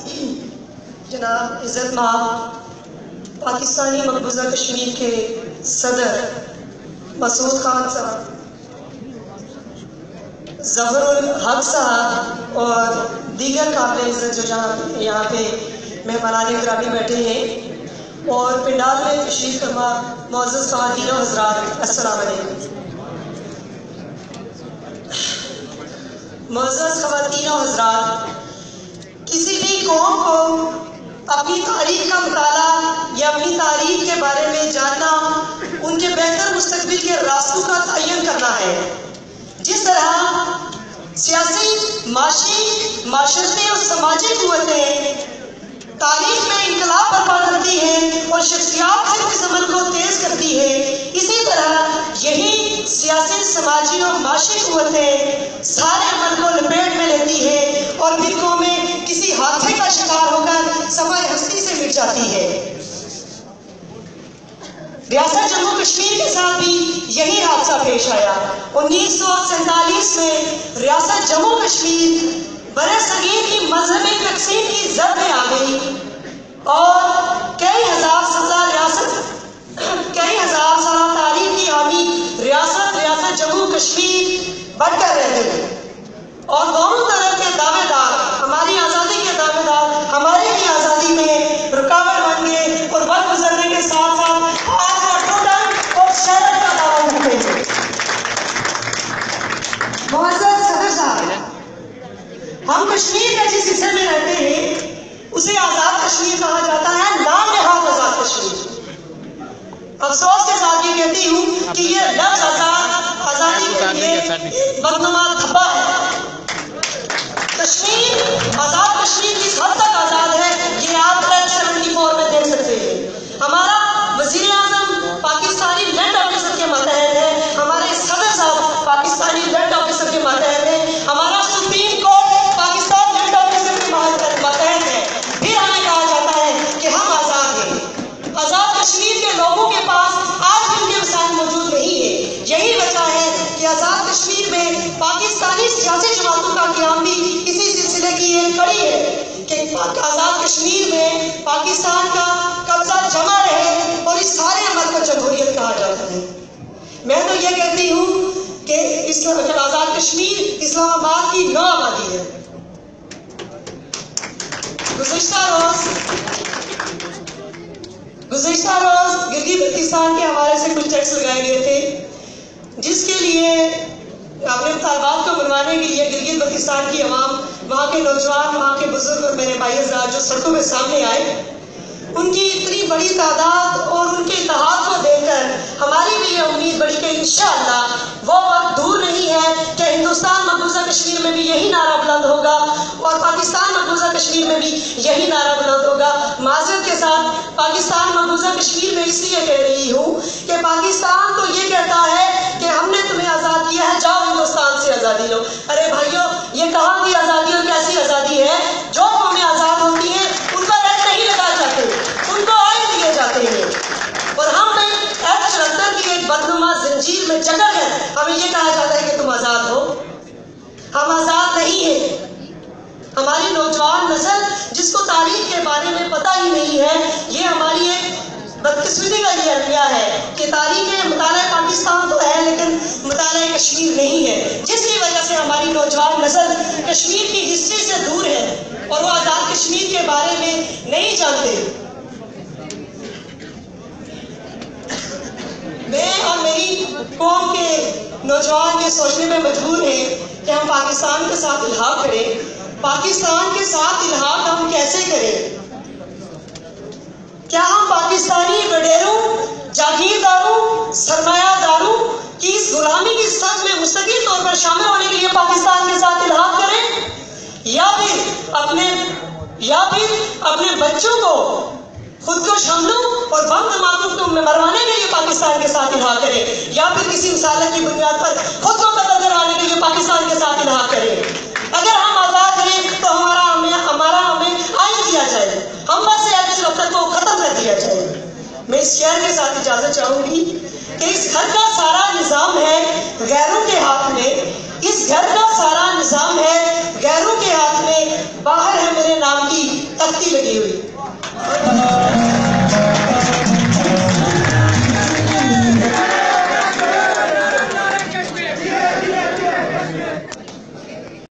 جناب عزت مآب پاکستانی مقبوضہ کشمیر کے صدر مسعود خان صاحب، ظفر الحق صاحب اور دیگر قابل عزت جو یہاں پہ مہمانان گرامی بیٹھے ہیں اور پنڈال میں تشریف فرما معزز خواتین و حضرات، السلام علیکم۔ معزز خواتین و حضرات، کسی بھی قوم کو اپنی تاریخ کا مطالعہ یا اپنی تاریخ کے بارے میں جاننا ان کے بہتر مستقبل کے راستوں کا تعین کرنا ہے۔ جس طرح سیاسی، معاشرتی اور سماجی قوتیں تاریخ میں انقلاب برپا کرتی ہیں اور شخصیات کے کس عمل کو تیز کرتی ہے، اسی طرح یہی سیاسی، سماجی اور معاشی قوتیں سارے عمل کو لپیٹ میں لیتی ہے اور پھر قومیں کسی حادثے کا شکار ہو کر سمائے ہستی سے مٹ جاتی ہے۔ ریاست جموں کشمیر کے ساتھ بھی یہی حادثہ پیش آیا۔ 1947 میں ریاست جموں کشمیر برے صغیر کی مذہبی تقسیم کی زد میں آ گئی اور کئی ہزار سالہ تاریخ کی حامی ریاست جموں کشمیر بن کر رہ گئی اور دونوں طرف کے دعوے دار، ہماری آزادی کے دعوے دار ہماری بھی آزادی میں رکاوٹ بن گئے اور وقت گزرنے کے ساتھ ساتھ آج وہ ٹوٹل اور شہرت کا دعویٰ کرتے ہیں۔ معزز صدر صاحب، ہم کشمیر کے جس حصے میں رہتے ہیں اسے آزاد کشمیر کہا جاتا ہے، نام نہاد آزاد کشمیر۔ افسوس کے ساتھ یہ کہتی ہوں کہ یہ لفظ آزادی کے لیے بدنما دھبا ہے۔ کشمیر، آزاد کشمیر کس حد تک آزاد ہے یہ آپ 74 میں دیکھ سکتے ہیں۔ ہمارا وزیر اعظم پاکستانی لینڈ آفیسر کے ماتحت ہے، ہمارے صدر صاحب پاکستانی لینڈ آفیسر کے ماتحت ہے، ہمارا supreme court Pakistan land officer کے ماتحت ہے، پھر ہمیں کہا جاتا ہے کہ ہم آزاد ہیں۔ آزاد کشمیر کے لوگوں کے پاس آج بھی ان کے وسائل موجود نہیں ہے۔ یہی وجہ ہے کہ آزاد کشمیر میں پاکستانی سیاسی جماعتوں کا قیام بھی اسی سلسلے کی ایک کڑی ہے کہ آزاد کشمیر میں پاکستان کا قبضہ جمع رہے اور اس سارے عمل کو جمہوریت کہا جاتا ہے۔ میں تو یہ کہتی ہوں کہ آزاد کشمیر اسلام آباد کی نو آبادی ہے۔ گزشتہ روز گلگت بلتستان کے حوالے سے کچھ ٹیکس لگائے گئے تھے جس کے لیے اپنے مطالبات کو منوانے کے لیے گلگت بلتستان کی عوام، وہاں کے نوجوان، وہاں کے بزرگ اور میرے بھائی حضرات جو سڑکوں میں سامنے آئے، ان کی اتنی بڑی تعداد اور ان کے اتحاد کو دیکھ کر ہماری بھی یہ امید بڑی کہ انشاءاللہ وہ وقت دور نہیں ہے کہ ہندوستان مقبوضہ کشمیر میں بھی یہی نعرہ بلند ہوگا اور پاکستان مقبوضہ کشمیر میں بھی یہی نعرہ بلند ہوگا۔ معذرت کے ساتھ پاکستان مقبوضہ کشمیر میں اس لیے کہہ رہی ہوں کہ پاکستان تو یہ کہتا ہے کہ ہم نے تمہیں آزاد کیا ہے، جاؤ ہندوستان سے آزادی لو۔ ارے بھائیو، یہ کہاں کی آزادی اور کیسی آزادی ہے؟ جو قومیں آزاد ہوتی ہیں ان کا ریٹ نہیں لگائے جاتے، ان کو آئے دیے جاتے ہیں اور ہم نے F-74 کی ایک بدنما زنجیر میں جکڑ کر ہمیں یہ کہا جاتا ہے کہ تم آزاد ہو۔ ہم آزاد نہیں ہیں۔ ہماری نوجوان نسل جس کو تاریخ کے بارے میں پتہ ہی نہیں ہے، یہ ہماری ایک بدقسمتی کا یہ رویہ ہے کہ تاریخ مطالعہ پاکستان تو ہے لیکن مطالعہ کشمیر نہیں ہے، جس کی وجہ سے ہماری نوجوان نسل کشمیر کی ہسٹری سے دور ہے اور وہ آزاد کشمیر کے بارے میں نہیں جانتے۔ میں اور میری قوم کے نوجوان یہ سوچنے میں مجبور ہیں کہ ہم پاکستان کے ساتھ الحاق کریں۔ پاکستان کے ساتھ الحاق ہم کیسے کریں؟ کیا ہم پاکستانی وڈیروں، جاگیرداروں، سرمایہ داروں کی اس غلامی کی سطح میں مستقل طور پر شامل ہونے کے لیے پاکستان کے ساتھ الحاق کریں یا پھر اپنے بچوں کو خودکش حملوں اور بم دھماکوں کو مروانے کے لیے پاکستان کے ساتھ الحاق کریں یا پھر کسی مثالت کی بنیاد پر خود کو قتل کروانے کے لیے پاکستان کے ساتھ الحاق کریں۔ اگر ہم آزاد ہیں تو ہمارا ہمیں آئین دیا جائے، ہم بس F-74 کو ختم کر دیا جائے۔ میں اس شعر کے ساتھ اجازت چاہوں گی کہ اس گھر کا سارا نظام ہے غیروں کے ہاتھ میں، اس گھر کا سارا نظام ہے